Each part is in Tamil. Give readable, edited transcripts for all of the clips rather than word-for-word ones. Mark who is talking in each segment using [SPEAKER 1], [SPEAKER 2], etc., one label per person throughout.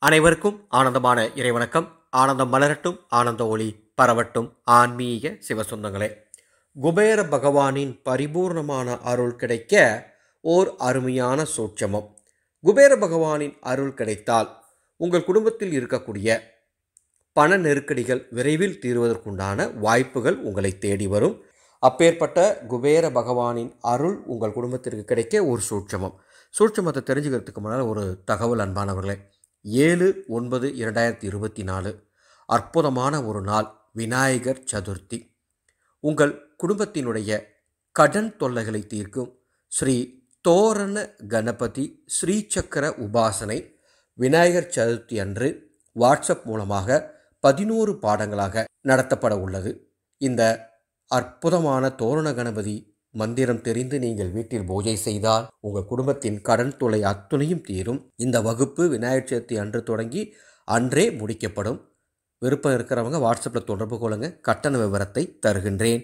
[SPEAKER 1] அனைவருக்கும் ஆனந்தமான இறைவணக்கம். ஆனந்தம் மலரட்டும், ஆனந்த ஒளி பரவட்டும். ஆன்மீக சிவசொந்தங்களே, குபேர பகவானின் பரிபூர்ணமான அருள் கிடைக்க ஓர் அருமையான சூட்சமம். குபேர பகவானின் அருள் கிடைத்தால் உங்கள் குடும்பத்தில் இருக்கக்கூடிய பண நெருக்கடிகள் விரைவில் தீர்வதற்குண்டான வாய்ப்புகள் உங்களை தேடி வரும். அப்பேற்பட்ட குபேர பகவானின் அருள் உங்கள் குடும்பத்திற்கு கிடைக்க ஒரு சூட்சமம். சூட்சமத்தை தெரிஞ்சுக்கிறதுக்கு முன்னால் ஒரு தகவல் அன்பானவர்களே. 7/9/2024 அற்புதமான ஒரு நாள், விநாயகர் சதுர்த்தி. உங்கள் குடும்பத்தினுடைய கடன் தொல்லைகளை தீர்க்கும் ஸ்ரீ தோரண கணபதி ஸ்ரீசக்கர உபாசனை விநாயகர் சதுர்த்தி அன்று வாட்ஸ்அப் மூலமாக 11 பாடங்களாக நடத்தப்பட உள்ளது. இந்த அற்புதமான தோரண கணபதி மந்திரம் தெரிந்து நீங்கள் வீட்டில் பூஜை செய்தால் உங்கள் குடும்பத்தின் கடன் தொல்லை அத்துணையும் தீரும். இந்த வகுப்பு விநாயகர் சதுர்த்தி அன்று தொடங்கி அன்றே முடிக்கப்படும். விருப்பம் இருக்கிறவங்க வாட்ஸ்அப்பில் தொடர்பு கொள்ளுங்க. கட்டண விவரத்தை தருகின்றேன்.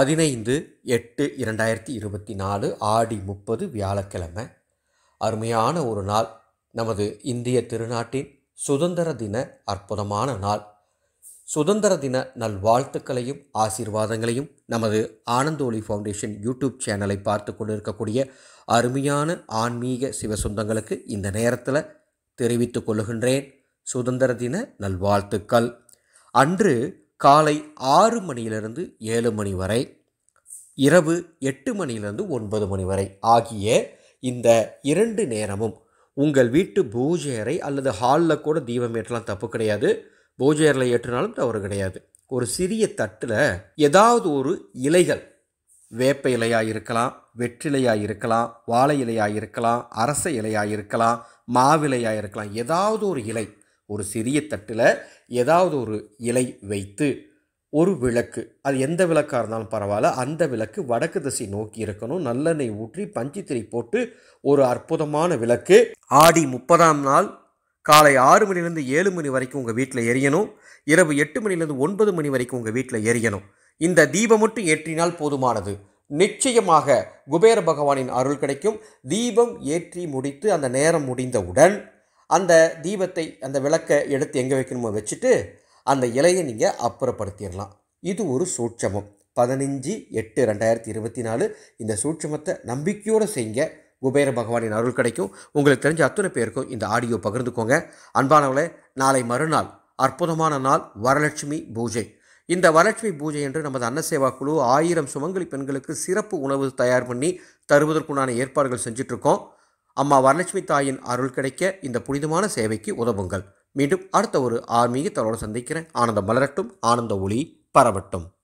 [SPEAKER 1] 15/8/2024 ஆடி 30 வியாழக்கிழமை. அருமையான ஒரு நாள். நமது இந்திய திருநாட்டின் சுதந்திர தின அற்புதமான நாள். சுதந்திர தின நல்வாழ்த்துக்களையும் ஆசீர்வாதங்களையும் நமது ஆனந்த ஒளி ஃபவுண்டேஷன் யூடியூப் சேனலை பார்த்து கொண்டு இருக்கக்கூடிய அருமையான ஆன்மீக சிவசொந்தங்களுக்கு இந்த நேரத்தில் தெரிவித்துக் கொள்ளுகின்றேன். சுதந்திர தின நல்வாழ்த்துக்கள். அன்று காலை 6 மணியிலிருந்து 7 மணி வரை, இரவு 8 மணியிலிருந்து 9 மணி வரை ஆகிய இந்த 2 நேரமும் உங்கள் வீட்டு பூஜை அறை அல்லது ஹாலில் கூட தீபம் ஏற்றலாம், தப்பு கிடையாது. பூஜை அறையில் ஏற்றினாலும் தவறு கிடையாது. ஒரு சிறிய தட்டில் ஏதாவது ஒரு இலைகள், வேப்ப இலையாக இருக்கலாம், வெற்றிலையாக இருக்கலாம், வாழை இலையாக இருக்கலாம், அரச இலையாக இருக்கலாம், மாவிலையாக இருக்கலாம், ஏதாவது ஒரு இலை, ஒரு சிறிய தட்டில் ஏதாவது ஒரு இலை வைத்து ஒரு விளக்கு, அது எந்த விளக்காக இருந்தாலும் பரவாயில்ல, அந்த விளக்கு வடக்கு திசை நோக்கி இருக்கணும். நல்லெண்ணெய் ஊற்றி பஞ்சுத்திரி போட்டு ஒரு அற்புதமான விளக்கு ஆடி 30ஆம் நாள் காலை 6 மணிலேருந்து 7 மணி வரைக்கும் உங்கள் வீட்டில் எரியணும். இரவு 8 மணிலேருந்து 9 மணி வரைக்கும் உங்கள் வீட்டில் எரியணும். இந்த தீபம் மட்டும் ஏற்றினால் போதுமானது. நிச்சயமாக குபேர பகவானின் அருள் கிடைக்கும். தீபம் ஏற்றி முடித்து அந்த நேரம் முடிந்தவுடன் அந்த தீபத்தை, அந்த விளக்கை எடுத்து எங்கே வைக்கணுமோ வச்சுட்டு அந்த இலையை நீங்கள் அப்புறப்படுத்திடலாம். இது ஒரு சூட்சமம். 15/8/2024 இந்த சூட்சமத்தை நம்பிக்கையோடு செய்யுங்க. குபேர பகவானின் அருள் கிடைக்கும். உங்களுக்கு தெரிஞ்ச அத்தனை பேருக்கும் இந்த ஆடியோ பகிர்ந்துக்கோங்க. அன்பானவர்களே, நாளை மறுநாள் அற்புதமான நாள், வரலட்சுமி பூஜை. இந்த வரலட்சுமி பூஜை என்று நமது அன்னசேவா குழு 1000 சுமங்கலி பெண்களுக்கு சிறப்பு உணவு தயார் பண்ணி தருவதற்குண்டான ஏற்பாடுகள் செஞ்சிட்ருக்கோம். அம்மா வரலட்சுமி தாயின் அருள் கிடைக்க இந்த புனிதமான சேவைக்கு உதவுங்கள். மீண்டும் அடுத்த ஒரு ஆன்மீக தகவலோடு சந்திக்கிறேன். ஆனந்தம் மலரட்டும், ஆனந்த ஒளி பரவட்டும்.